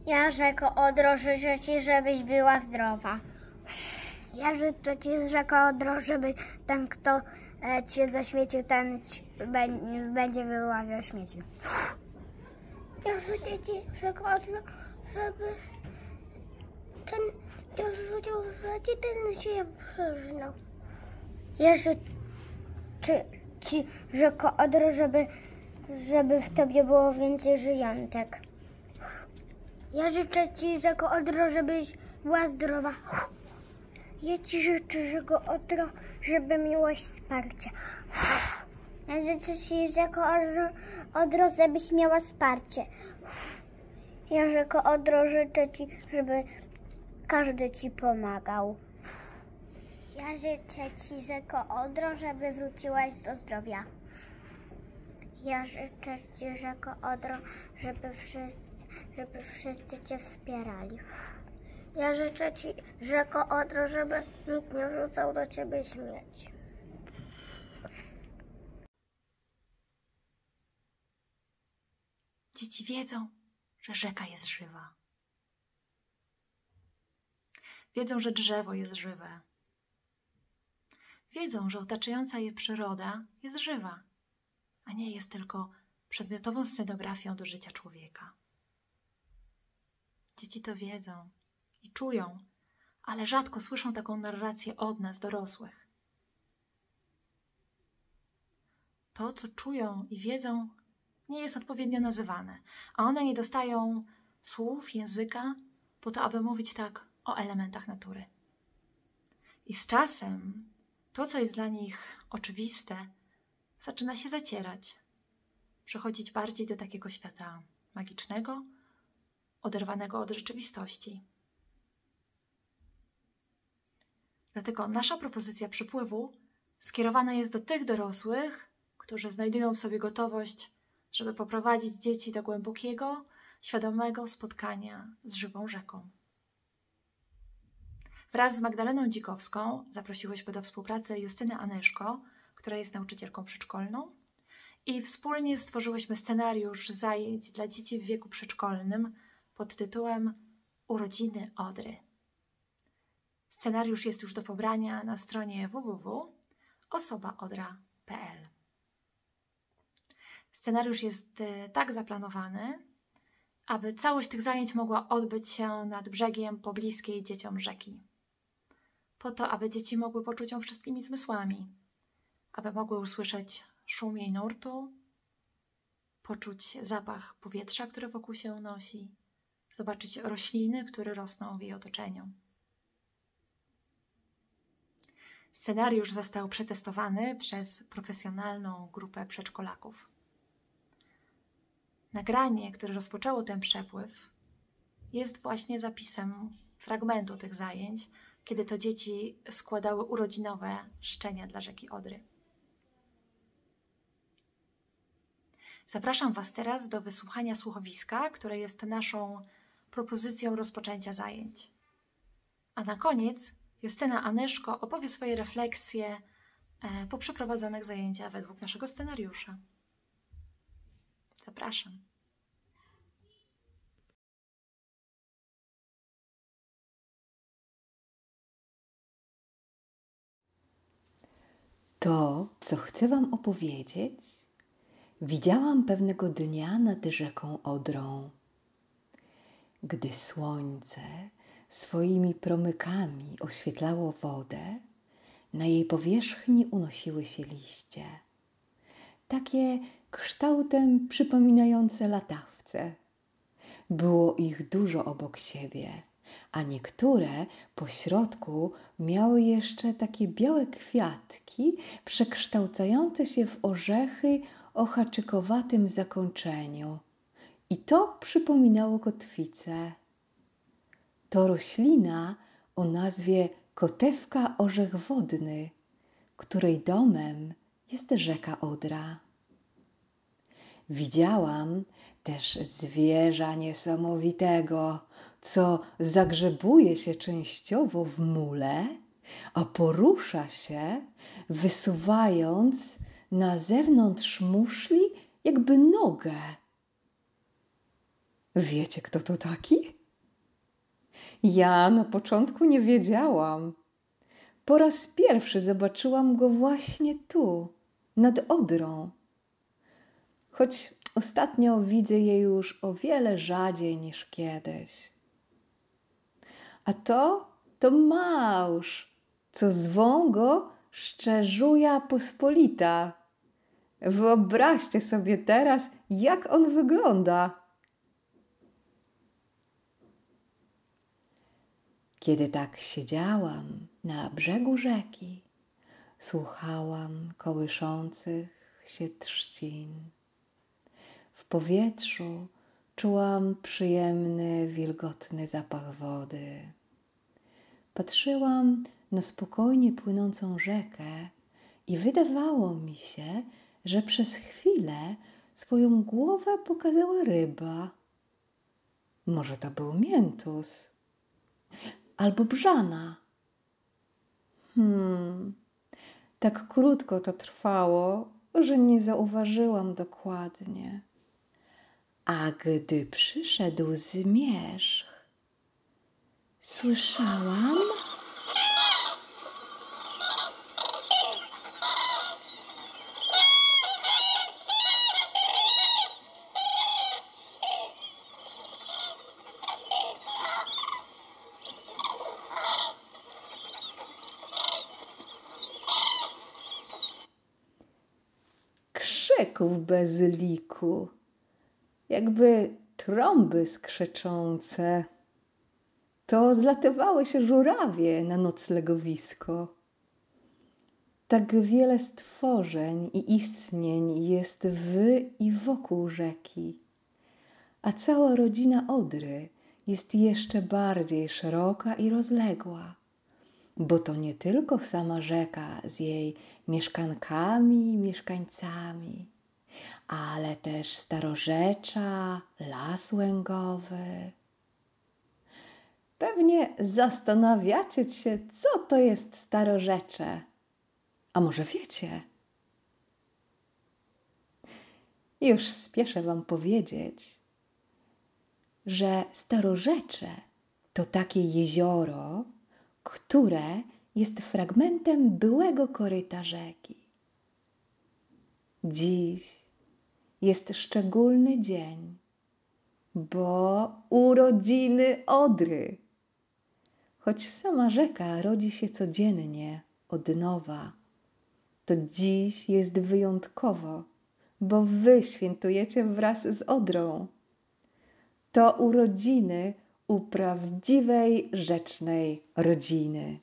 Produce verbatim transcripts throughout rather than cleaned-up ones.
Ja, rzeko Odro, życzę Ci, żebyś była zdrowa. Ja życzę Ci, rzeko Odro, żeby ten, kto e, Cię zaśmiecił, ten ci, be, będzie wyławiał śmieci. Ja życzę Ci, rzeko Odro, żeby ten, kto rzucił życie, ten się przeżynął. Ja życzę Ci, rzeko Odro, żeby, żeby w Tobie było więcej żyjątek. Ja życzę Ci, rzeko Odro, żebyś była zdrowa. Ja Ci życzę, rzeko Odro, żeby miłaś wsparcie. Ja życzę Ci, rzeko Odro, Odro, żebyś miała wsparcie. Ja, rzeko Odro, życzę Ci, żeby każdy Ci pomagał. Ja życzę Ci, rzeko Odro, żeby wróciłaś do zdrowia. Ja życzę Ci, rzeko Odro, żeby wszyscy, żeby wszyscy Cię wspierali. Ja życzę Ci, rzeko Odro, żeby nikt nie wrzucał do Ciebie śmieci. Dzieci wiedzą, że rzeka jest żywa. Wiedzą, że drzewo jest żywe. Wiedzą, że otaczająca je przyroda jest żywa, a nie jest tylko przedmiotową scenografią do życia człowieka. Dzieci to wiedzą i czują, ale rzadko słyszą taką narrację od nas, dorosłych. To, co czują i wiedzą, nie jest odpowiednio nazywane, a one nie dostają słów, języka po to, aby mówić tak o elementach natury. I z czasem to, co jest dla nich oczywiste, zaczyna się zacierać, przechodzić bardziej do takiego świata magicznego, oderwanego od rzeczywistości. Dlatego nasza propozycja przepływu skierowana jest do tych dorosłych, którzy znajdują w sobie gotowość, żeby poprowadzić dzieci do głębokiego, świadomego spotkania z żywą rzeką. Wraz z Magdaleną Dzikowską zaprosiłyśmy do współpracy Justynę Anyszko, która jest nauczycielką przedszkolną, i wspólnie stworzyłyśmy scenariusz zajęć dla dzieci w wieku przedszkolnym pod tytułem Urodziny Odry. Scenariusz jest już do pobrania na stronie w w w kropka osoba odra kropka p l. Scenariusz jest tak zaplanowany, aby całość tych zajęć mogła odbyć się nad brzegiem pobliskiej dzieciom rzeki. Po to, aby dzieci mogły poczuć ją wszystkimi zmysłami, aby mogły usłyszeć szum jej nurtu, poczuć zapach powietrza, które wokół się unosi, zobaczyć rośliny, które rosną w jej otoczeniu. Scenariusz został przetestowany przez profesjonalną grupę przedszkolaków. Nagranie, które rozpoczęło ten przepływ, jest właśnie zapisem fragmentu tych zajęć, kiedy to dzieci składały urodzinowe życzenia dla rzeki Odry. Zapraszam Was teraz do wysłuchania słuchowiska, które jest naszą propozycją rozpoczęcia zajęć. A na koniec Justyna Anyszko opowie swoje refleksje po przeprowadzonych zajęciach według naszego scenariusza. Zapraszam. To, co chcę Wam opowiedzieć, widziałam pewnego dnia nad rzeką Odrą. Gdy słońce swoimi promykami oświetlało wodę, na jej powierzchni unosiły się liście, takie kształtem przypominające latawce. Było ich dużo obok siebie, a niektóre po środku miały jeszcze takie białe kwiatki przekształcające się w orzechy o haczykowatym zakończeniu. I to przypominało kotwicę. To roślina o nazwie kotewka orzech wodny, której domem jest rzeka Odra. Widziałam też zwierza niesamowitego, co zagrzebuje się częściowo w mule, a porusza się, wysuwając na zewnątrz muszli jakby nogę. Wiecie, kto to taki? Ja na początku nie wiedziałam. Po raz pierwszy zobaczyłam go właśnie tu, nad Odrą. Choć ostatnio widzę je już o wiele rzadziej niż kiedyś. A to, to małż, co zwą go Szczerzuja Pospolita. Wyobraźcie sobie teraz, jak on wygląda. Kiedy tak siedziałam na brzegu rzeki, słuchałam kołyszących się trzcin. W powietrzu czułam przyjemny, wilgotny zapach wody. Patrzyłam na spokojnie płynącą rzekę i wydawało mi się, że przez chwilę swoją głowę pokazała ryba. Może to był miętus albo brzana. Hmm, tak krótko to trwało, że nie zauważyłam dokładnie. A gdy przyszedł zmierzch, słyszałam... krzyków bez liku, jakby trąby skrzeczące. To zlatywały się żurawie na noclegowisko. Tak wiele stworzeń i istnień jest w i wokół rzeki, a cała rodzina Odry jest jeszcze bardziej szeroka i rozległa, bo to nie tylko sama rzeka z jej mieszkankami i mieszkańcami, ale też Starorzecza, Las Łęgowy. Pewnie zastanawiacie się, co to jest Starorzecze. A może wiecie? Już spieszę wam powiedzieć, że Starorzecze to takie jezioro, które jest fragmentem byłego koryta rzeki. Dziś jest szczególny dzień, bo urodziny Odry. Choć sama rzeka rodzi się codziennie od nowa, to dziś jest wyjątkowo, bo wy świętujecie wraz z Odrą. To urodziny u prawdziwej rzecznej rodziny.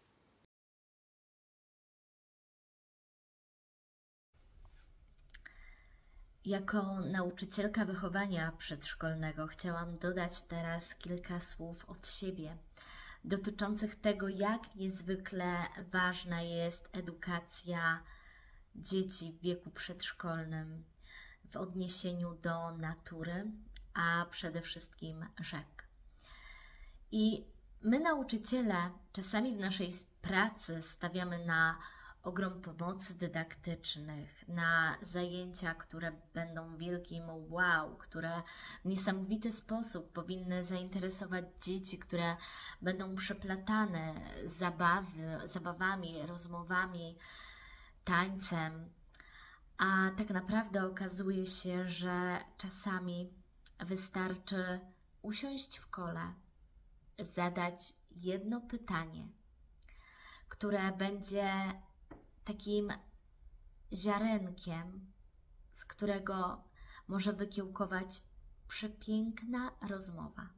Jako nauczycielka wychowania przedszkolnego chciałam dodać teraz kilka słów od siebie dotyczących tego, jak niezwykle ważna jest edukacja dzieci w wieku przedszkolnym w odniesieniu do natury, a przede wszystkim rzek. I my, nauczyciele, czasami w naszej pracy stawiamy na ogrom pomocy dydaktycznych, na zajęcia, które będą wielkim wow, które w niesamowity sposób powinny zainteresować dzieci, które będą przeplatane zabawy, zabawami, rozmowami, tańcem. A tak naprawdę okazuje się, że czasami wystarczy usiąść w kole, zadać jedno pytanie, które będzie takim ziarenkiem, z którego może wykiełkować przepiękna rozmowa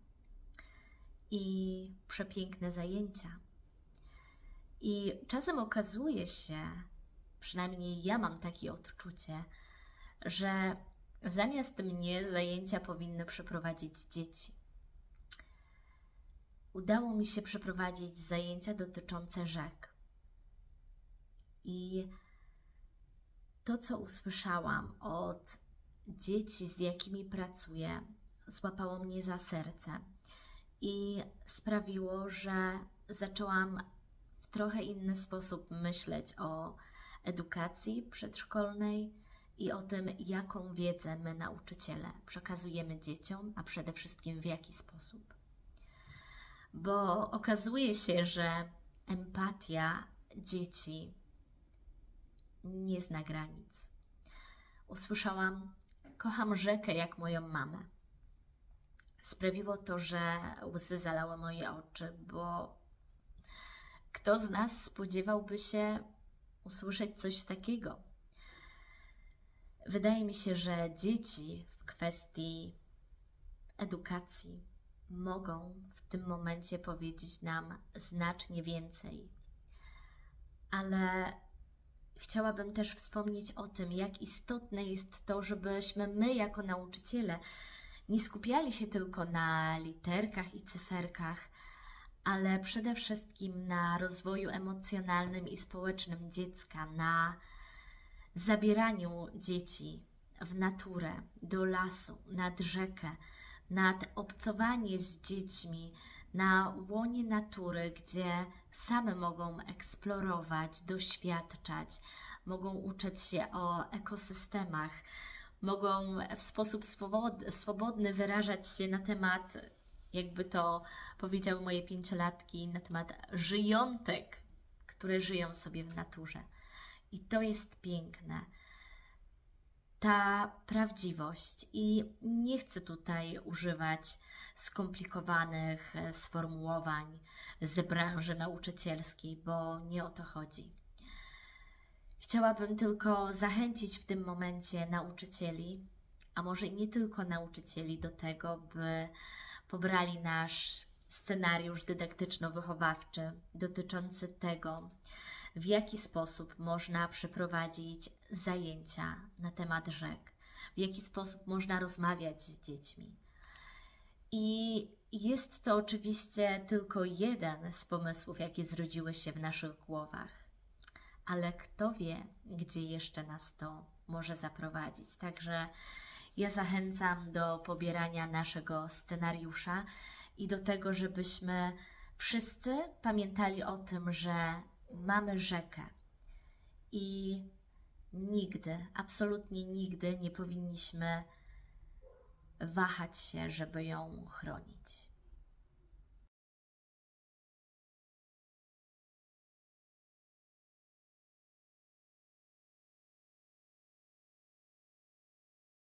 i przepiękne zajęcia. I czasem okazuje się, przynajmniej ja mam takie odczucie, że zamiast mnie zajęcia powinny przeprowadzić dzieci. Udało mi się przeprowadzić zajęcia dotyczące rzek. I to, co usłyszałam od dzieci, z jakimi pracuję, złapało mnie za serce i sprawiło, że zaczęłam w trochę inny sposób myśleć o edukacji przedszkolnej i o tym, jaką wiedzę my, nauczyciele, przekazujemy dzieciom, a przede wszystkim w jaki sposób. bo okazuje się, że empatia dzieci nie zna granic. Usłyszałam: kocham rzekę jak moją mamę. Sprawiło to, że łzy zalały moje oczy, bo kto z nas spodziewałby się usłyszeć coś takiego? Wydaje mi się, że dzieci w kwestii edukacji mogą w tym momencie powiedzieć nam znacznie więcej. Ale chciałabym też wspomnieć o tym, jak istotne jest to, żebyśmy my jako nauczyciele nie skupiali się tylko na literkach i cyferkach, ale przede wszystkim na rozwoju emocjonalnym i społecznym dziecka, na zabieraniu dzieci w naturę, do lasu, nad rzekę, nad obcowanie z dziećmi na łonie natury, gdzie same mogą eksplorować, doświadczać, mogą uczyć się o ekosystemach, mogą w sposób swobodny wyrażać się na temat, jakby to powiedziały moje pięciolatki, na temat żyjątek, które żyją sobie w naturze. I to jest piękne. Ta prawdziwość. I nie chcę tutaj używać skomplikowanych sformułowań z branży nauczycielskiej, bo nie o to chodzi. Chciałabym tylko zachęcić w tym momencie nauczycieli, a może i nie tylko nauczycieli, do tego, by pobrali nasz scenariusz dydaktyczno-wychowawczy dotyczący tego, w jaki sposób można przeprowadzić zajęcia na temat rzek, w jaki sposób można rozmawiać z dziećmi. I jest to oczywiście tylko jeden z pomysłów, jakie zrodziły się w naszych głowach, ale kto wie, gdzie jeszcze nas to może zaprowadzić. Także ja zachęcam do pobierania naszego scenariusza i do tego, żebyśmy wszyscy pamiętali o tym, że mamy rzekę i nigdy, absolutnie nigdy nie powinniśmy wahać się, żeby ją chronić.